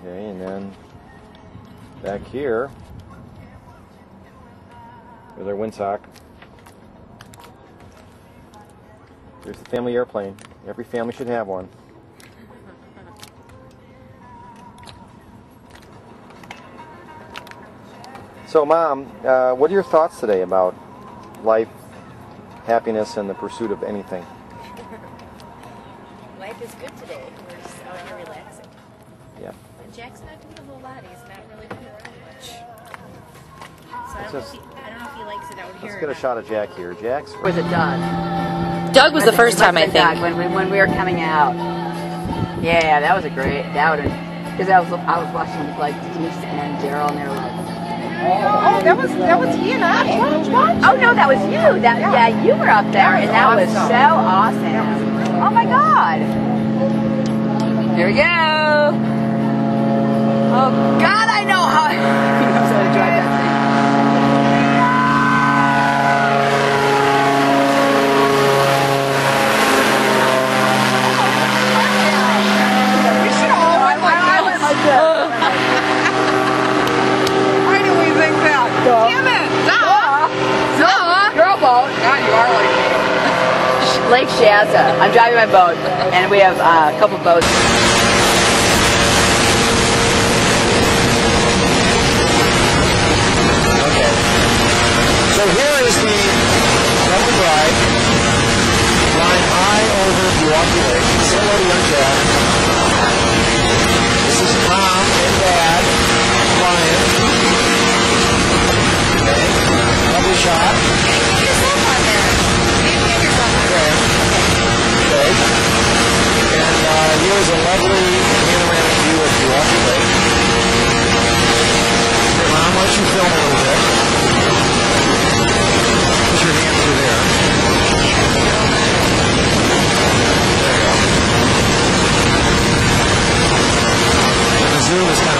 Okay, and then back here with our windsock. There's the family airplane. Every family should have one. So, Mom, what are your thoughts today about life, happiness, and the pursuit of anything? Life is good today. We're just out here relaxing. Yeah. And Jack's not doing a whole lot. He's not really doing much. So I don't know if he likes it out here. Let's get a shot of Jack here. Jack's. Was it Doug? Doug was the first time, I think. Doug, when we were coming out. Yeah, that was a great. That would because I was watching like Denise and Daryl, and they were like, Oh, that was he and I. oh no, that was you. Yeah, you were up there, and that was so awesome. Oh my God! Here we go. Oh God, I know how. He knows how to drive that thing. We should all went like this. Why do we think that? Damn it! Girl boat. Now you are like me. Lake Shasta. I'm driving my boat, and we have a couple boats. Okay. So here is the number drive, flying high over Milwaukee Lake. Say hello to young Jack. This is Mom and Dad flying. Okay. Lovely shot. Okay. And here's a lovely panoramic view of Milwaukee Lake. Okay, Mom, why don't you film a little bit? Put your hand through there. There you go. And the zoom is kind